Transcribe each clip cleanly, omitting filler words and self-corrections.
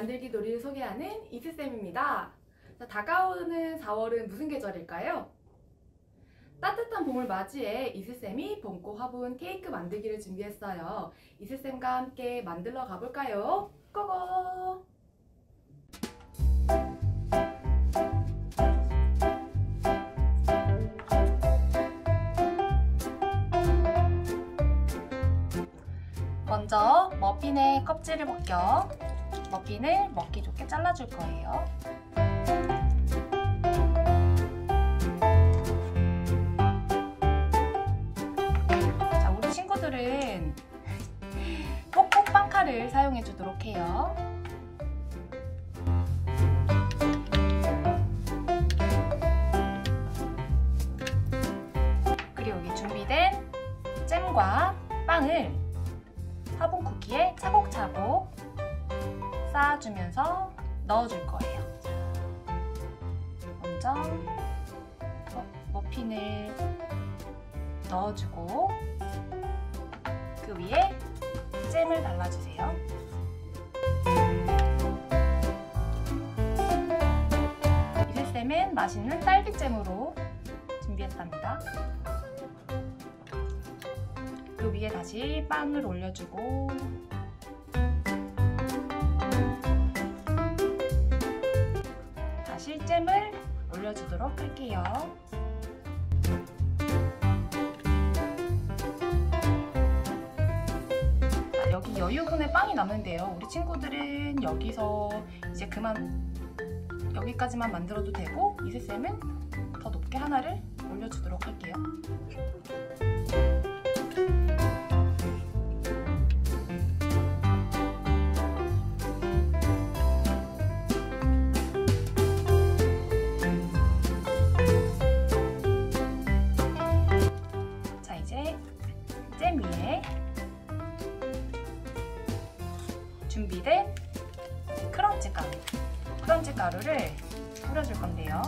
만들기 놀이를 소개하는 이슬쌤입니다. 자, 다가오는 4월은 무슨 계절일까요? 따뜻한 봄을 맞이해 이슬쌤이 봄꽃 화분 케이크 만들기를 준비했어요. 이슬쌤과 함께 만들러 가볼까요? 고고! 먼저 머핀의 껍질을 벗겨 머핀을 먹기 좋게 잘라줄 거예요. 자, 우리 친구들은 콕콕 빵칼을 사용해 주도록 해요. 그리고 여기 준비된 잼과 빵을 화분 쿠키에 차곡차곡 쌓아주면서 넣어줄 거예요. 먼저 머핀을 넣어주고 그 위에 잼을 발라주세요. 이슬쌤은 맛있는 딸기잼으로 준비했답니다. 그 위에 다시 빵을 올려주고 다시 잼을 올려주도록 할게요. 자, 여기 여유분의 빵이 남는데요. 우리 친구들은 여기서 이제 여기까지만 만들어도 되고 이슬쌤은 더 높게 하나를 올려주도록 할게요. 잼 위에 준비된 크런치 가루를 뿌려줄 건데요.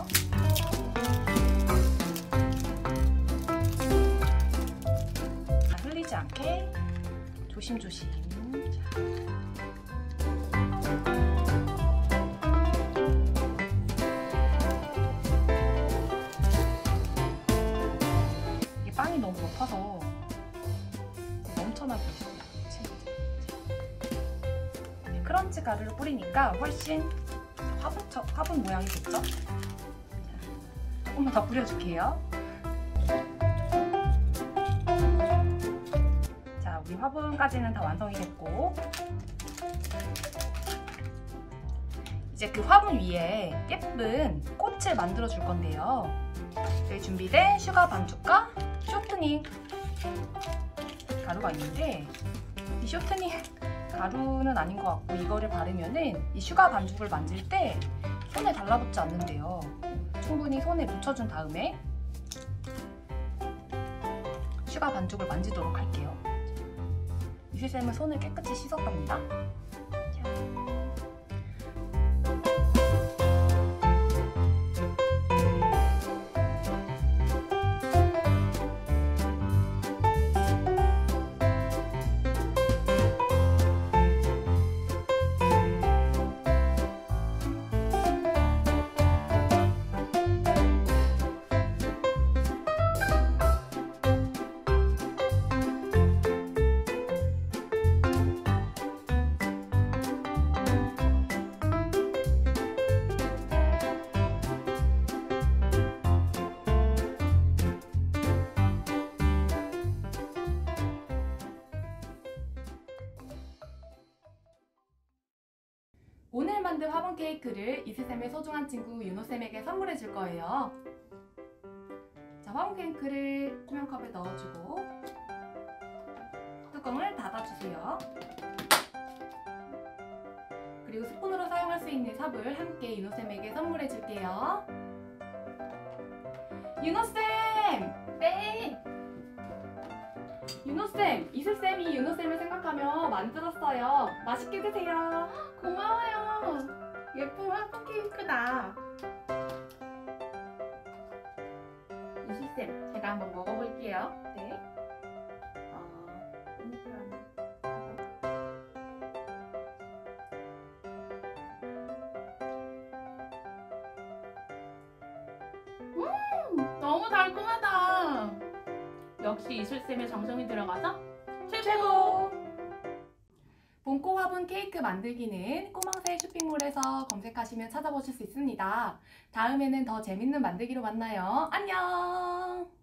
자, 흘리지 않게 조심조심. 이게 빵이 너무 높아서 넘쳐나고 있어요. 크런치 가루를 뿌리니까 훨씬 화분 모양이 됐죠? 조금만 더 뿌려줄게요. 자, 우리 화분까지는 다 완성이 됐고 이제 그 화분 위에 예쁜 꽃을 만들어 줄 건데요. 여기 준비된 슈가 반죽과 쇼트닝 가루가 있는데 이 쇼트닝 가루는 아닌 것 같고 이거를 바르면은 이 슈가 반죽을 만질 때 손에 달라붙지 않는데요. 충분히 손에 묻혀준 다음에 슈가 반죽을 만지도록 할게요. 이슬쌤은 손을 깨끗이 씻었답니다. 오늘 만든 화분 케이크를 이슬쌤의 소중한 친구 윤호쌤에게 선물해 줄 거예요. 자, 화분 케이크를 투명컵에 넣어주고 뚜껑을 닫아주세요. 그리고 스푼으로 사용할 수 있는 삽을 함께 윤호쌤에게 선물해 줄게요. 윤호쌤! 네! 윤호쌤! 이슬쌤이 윤호쌤을 생각하며 만들었어요. 맛있게 드세요. 고마워요. 예쁜 화분 케이크다. 이슬쌤, 제가 한번 먹어볼게요. 네. 너무 달콤하다. 역시 이슬쌤의 정성이 들어가서 최고. 최고! 봄꽃 화분 케이크 만들기는 꼬망새 쇼핑몰에서 검색하시면 찾아보실 수 있습니다. 다음에는 더 재밌는 만들기로 만나요. 안녕!